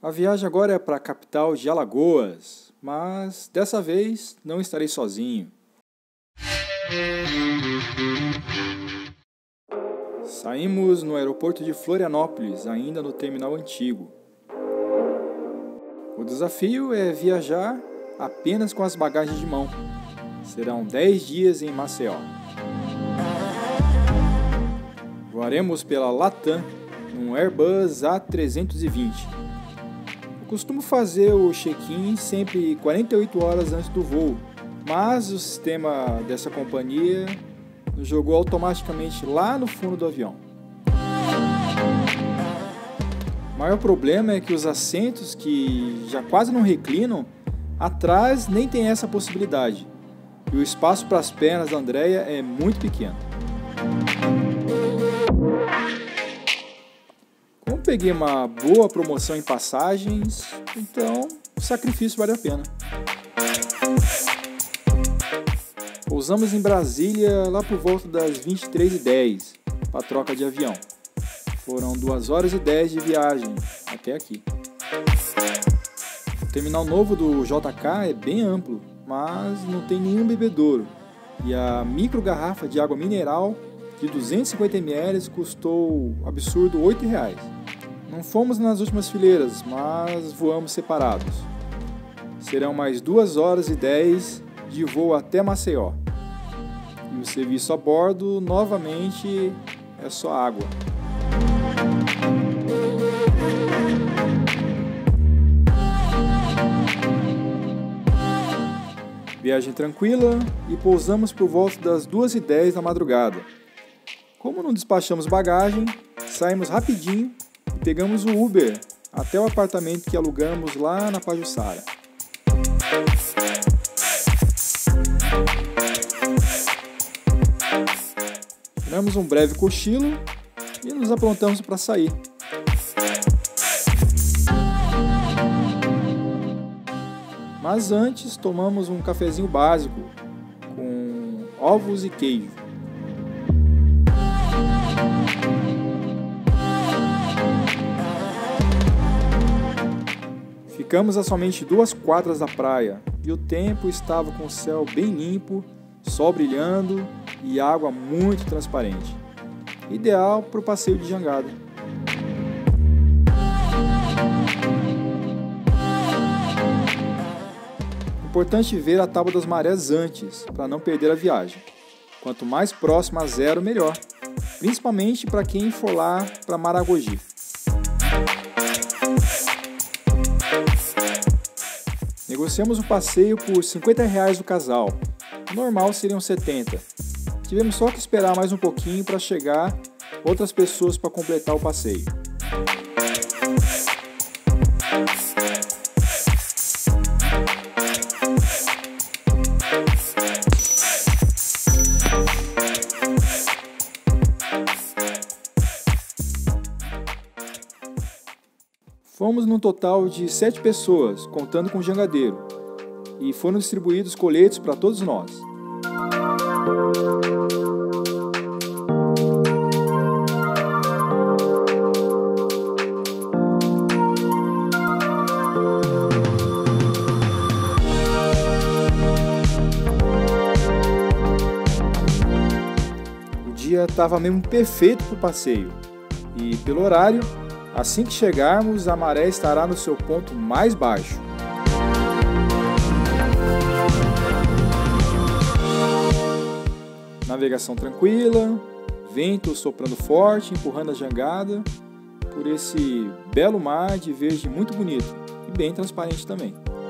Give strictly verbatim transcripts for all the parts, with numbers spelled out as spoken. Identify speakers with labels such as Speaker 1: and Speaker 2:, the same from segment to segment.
Speaker 1: A viagem agora é para a capital de Alagoas, mas dessa vez não estarei sozinho. Saímos no aeroporto de Florianópolis, ainda no terminal antigo. O desafio é viajar apenas com as bagagens de mão. Serão dez dias em Maceió. Voaremos pela Latam, num Airbus A trezentos e vinte. Eu costumo fazer o check-in sempre quarenta e oito horas antes do voo, mas o sistema dessa companhia nos jogou automaticamente lá no fundo do avião. O maior problema é que os assentos, que já quase não reclinam, atrás nem tem essa possibilidade. E o espaço para as pernas da Andrea é muito pequeno. Como peguei uma boa promoção em passagens, então o sacrifício vale a pena. Pousamos em Brasília lá por volta das vinte e três e dez para troca de avião. Foram duas horas e dez de viagem até aqui. O terminal novo do J K é bem amplo, mas não tem nenhum bebedouro. E a micro garrafa de água mineral de duzentos e cinquenta mililitros custou absurdo oito reais. Não fomos nas últimas fileiras, mas voamos separados. Serão mais duas horas e dez de voo até Maceió. E o serviço a bordo, novamente, é só água. Viagem tranquila e pousamos por volta das duas e dez da madrugada. Como não despachamos bagagem, saímos rapidinho e pegamos o Uber até o apartamento que alugamos lá na Pajuçara. Tiramos um breve cochilo e nos aprontamos para sair. Mas antes tomamos um cafezinho básico com ovos e queijo. Ficamos a somente duas quadras da praia e o tempo estava com o céu bem limpo, sol brilhando e água muito transparente. Ideal para o passeio de jangada. Importante ver a tábua das marés antes, para não perder a viagem. Quanto mais próximo a zero, melhor. Principalmente para quem for lá para Maragogi. Negociamos o passeio por cinquenta reais o casal. Normal seriam setenta. Tivemos só que esperar mais um pouquinho para chegar outras pessoas para completar o passeio. Fomos num total de sete pessoas, contando com o jangadeiro, e foram distribuídos coletes para todos nós. O dia estava mesmo perfeito para o passeio, e pelo horário, assim que chegarmos, a maré estará no seu ponto mais baixo. Navegação tranquila, vento soprando forte, empurrando a jangada por esse belo mar de verde muito bonito e bem transparente também.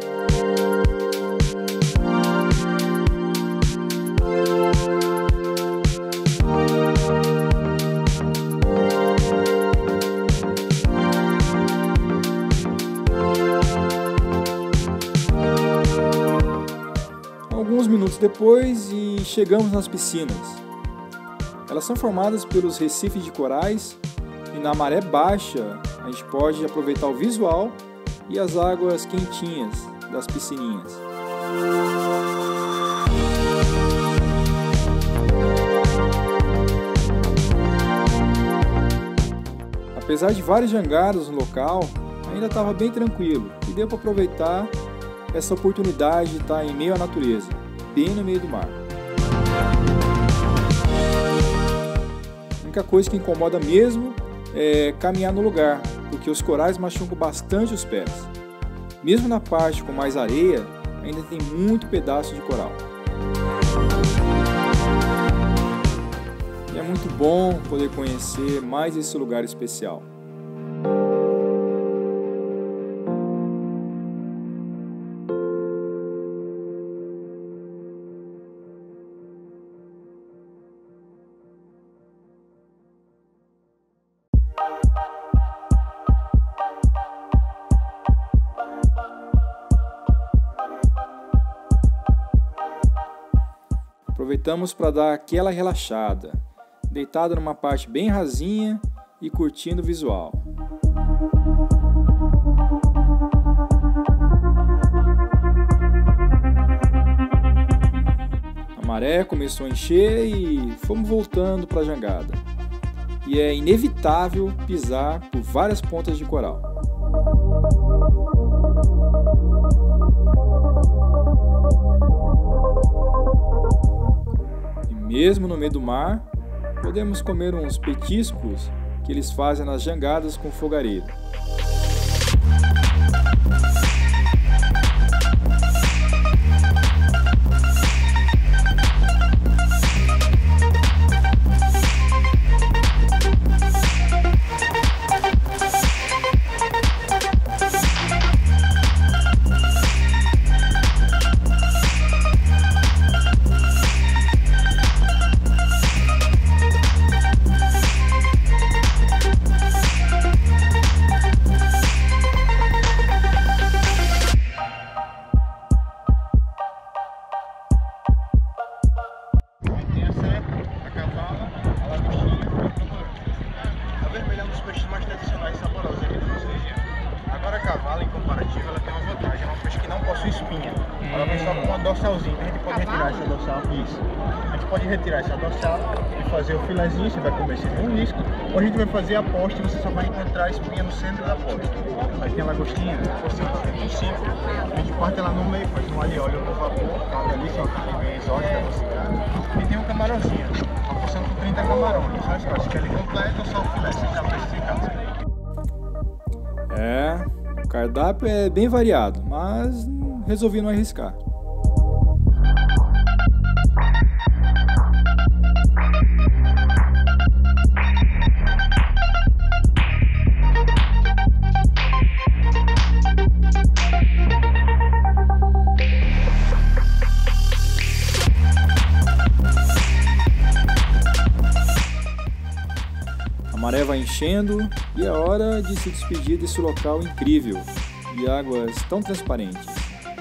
Speaker 1: Alguns minutos depois e chegamos nas piscinas. Elas são formadas pelos recifes de corais e na maré baixa a gente pode aproveitar o visual e as águas quentinhas das piscininhas. Apesar de vários jangadas no local, a ainda estava bem tranquilo e deu para aproveitar essa oportunidade de estar em meio à natureza, bem no meio do mar. A única coisa que incomoda mesmo é caminhar no lugar, porque os corais machucam bastante os pés. Mesmo na parte com mais areia, ainda tem muito pedaço de coral. E é muito bom poder conhecer mais esse lugar especial. Aproveitamos para dar aquela relaxada, deitado numa parte bem rasinha e curtindo o visual. A maré começou a encher e fomos voltando para a jangada. E é inevitável pisar por várias pontas de coral. Mesmo no meio do mar, podemos comer uns petiscos que eles fazem nas jangadas com fogareiro.
Speaker 2: Ela vem só com uma dorsalzinha, a gente pode retirar essa dorsal, isso. A gente pode retirar essa dorsal e fazer o filezinho, você vai comer esse um isco, ou a gente vai fazer a posta e você só vai encontrar a espinha no centro da posta. Aí tem a lagostinha, tem cinco, a gente parte ela no meio, faz um alho e óleo no vapor, uma delícia, uma carne bem exótica, e tem um camarãozinho, uma porção com trinta camarões, só escolhe se quer ele completo ou só o filé, você já precisa em casa.
Speaker 1: É, o cardápio é bem variado, mas resolvi não arriscar. A maré vai enchendo e é hora de se despedir desse local incrível, de águas tão transparentes.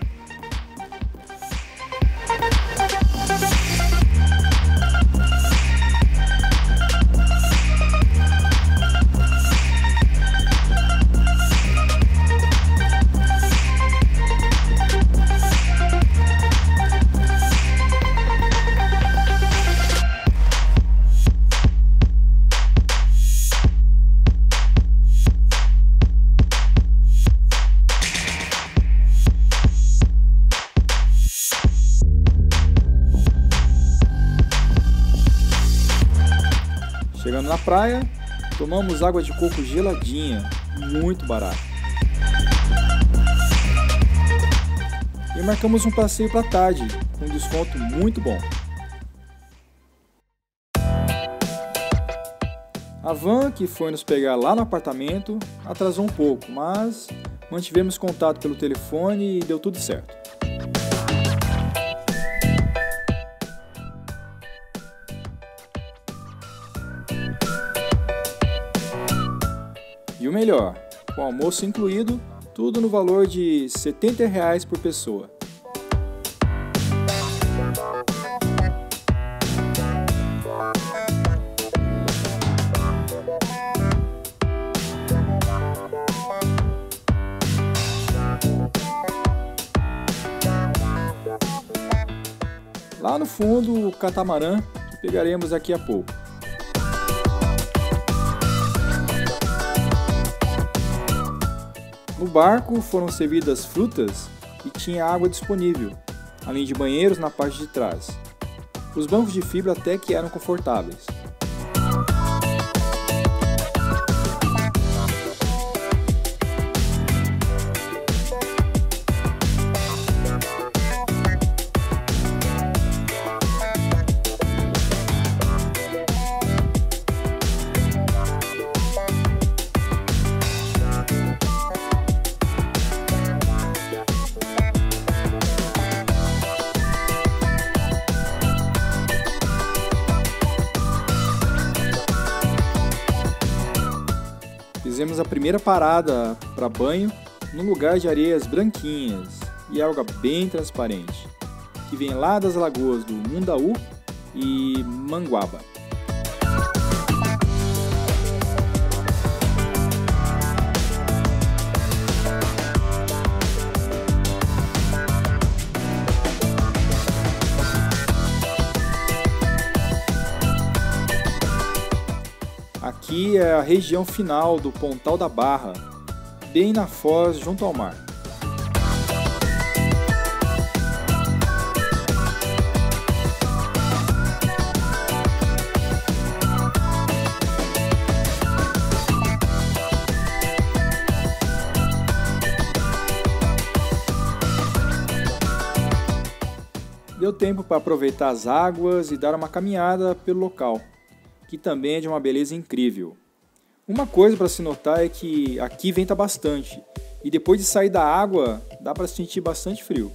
Speaker 1: Chegando na praia, tomamos água de coco geladinha, muito barato. E marcamos um passeio para tarde, com um desconto muito bom. A van, que foi nos pegar lá no apartamento, atrasou um pouco, mas mantivemos contato pelo telefone e deu tudo certo. E o melhor, com almoço incluído, tudo no valor de setenta reais por pessoa. Lá no fundo, o catamarã que pegaremos daqui a pouco. No barco foram servidas frutas e tinha água disponível, além de banheiros na parte de trás. Os bancos de fibra até que eram confortáveis. Fizemos a primeira parada para banho num lugar de areias branquinhas e água bem transparente, que vem lá das lagoas do Mundaú e Manguaba. Aqui é a região final do Pontal da Barra, bem na foz junto ao mar. Deu tempo para aproveitar as águas e dar uma caminhada pelo local, que também é de uma beleza incrível. Uma coisa para se notar é que aqui venta bastante, e depois de sair da água, dá para sentir bastante frio.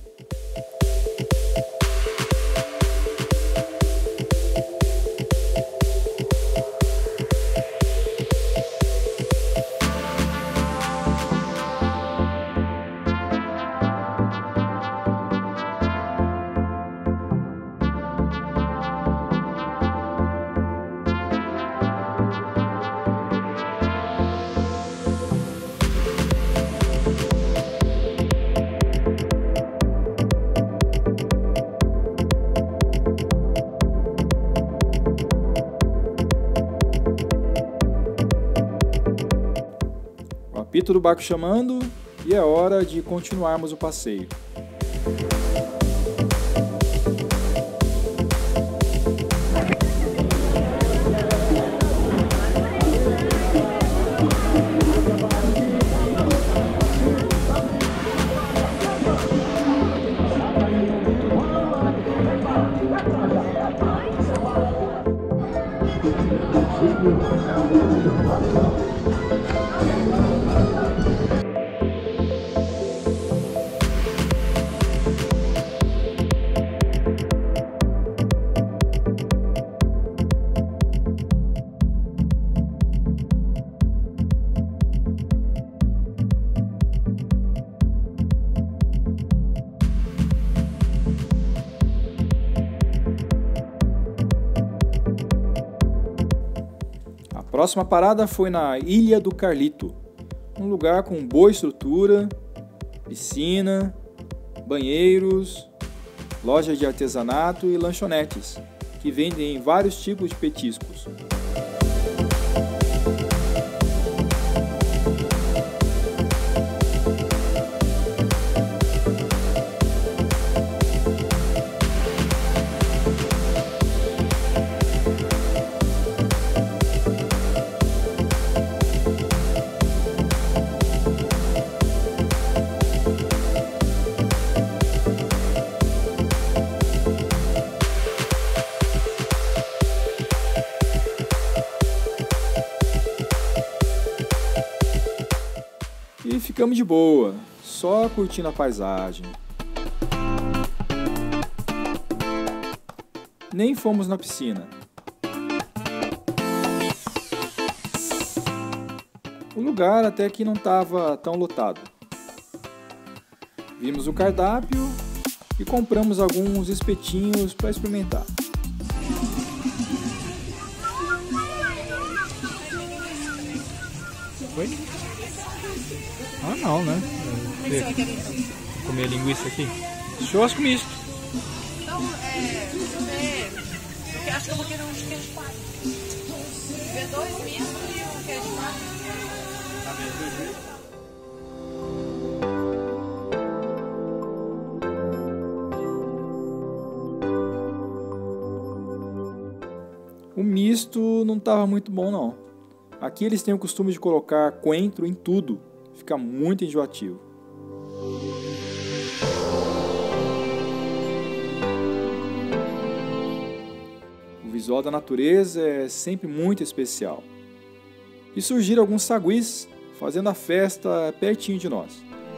Speaker 1: Apito do barco chamando e é hora de continuarmos o passeio. A próxima parada foi na Ilha do Carlito, um lugar com boa estrutura, piscina, banheiros, lojas de artesanato e lanchonetes, que vendem vários tipos de petiscos. E ficamos de boa, só curtindo a paisagem. Nem fomos na piscina. O lugar até que não estava tão lotado. Vimos o cardápio e compramos alguns espetinhos para experimentar.
Speaker 3: Oi? Ah, não, né?
Speaker 4: Como é que você vai querer então?
Speaker 3: Comer linguiça aqui? Churrasco misto.
Speaker 4: Então, é. Você. Eu acho que eu vou querer um de queijo coalho. Vê dois misto e um queijo coalho. Tá vendo?
Speaker 1: visto, não estava muito bom não. Aqui eles têm o costume de colocar coentro em tudo, fica muito enjoativo. O visual da natureza é sempre muito especial. E surgiram alguns saguis fazendo a festa pertinho de nós.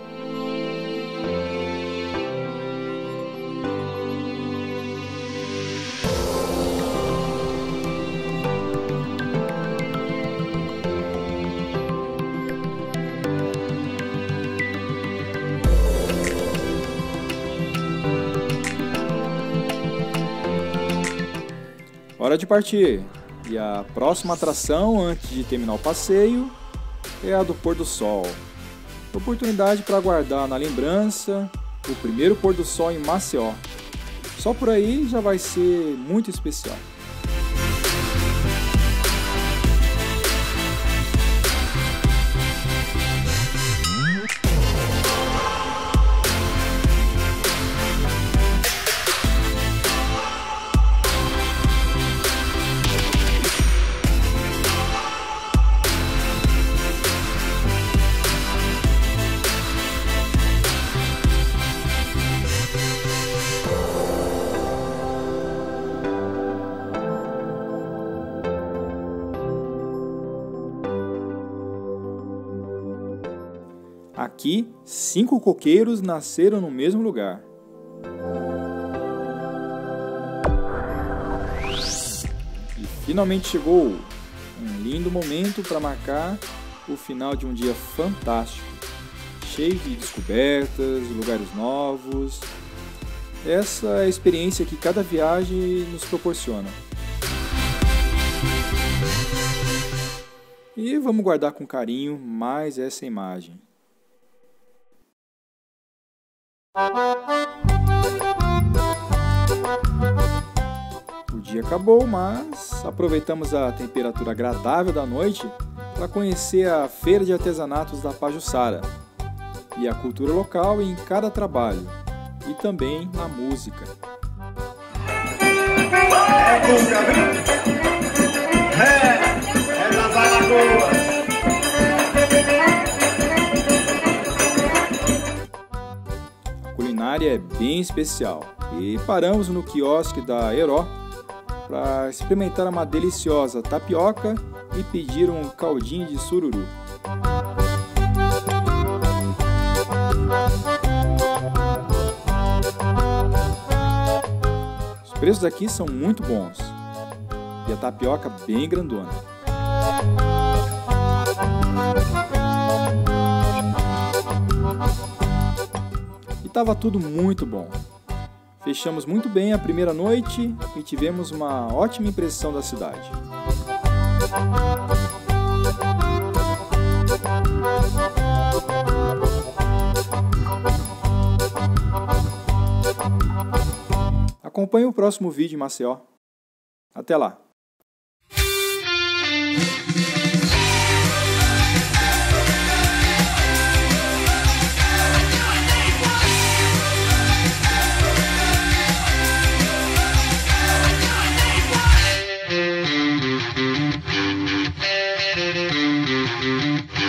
Speaker 1: Hora de partir! E a próxima atração antes de terminar o passeio é a do pôr do sol. Oportunidade para guardar na lembrança o primeiro pôr do sol em Maceió. Só por aí já vai ser muito especial. Aqui, cinco coqueiros nasceram no mesmo lugar. E finalmente chegou um lindo momento para marcar o final de um dia fantástico, cheio de descobertas, lugares novos. Essa é a experiência que cada viagem nos proporciona. E vamos guardar com carinho mais essa imagem. O dia acabou, mas aproveitamos a temperatura agradável da noite para conhecer a Feira de Artesanatos da Pajuçara e a cultura local em cada trabalho e também na música. A culinária é bem especial e paramos no quiosque da Heró para experimentar uma deliciosa tapioca e pedir um caldinho de sururu. Os preços aqui são muito bons e a tapioca bem grandona. E estava tudo muito bom. Fechamos muito bem a primeira noite e tivemos uma ótima impressão da cidade. Acompanhe o próximo vídeo em Maceió. Até lá!
Speaker 5: Thank you.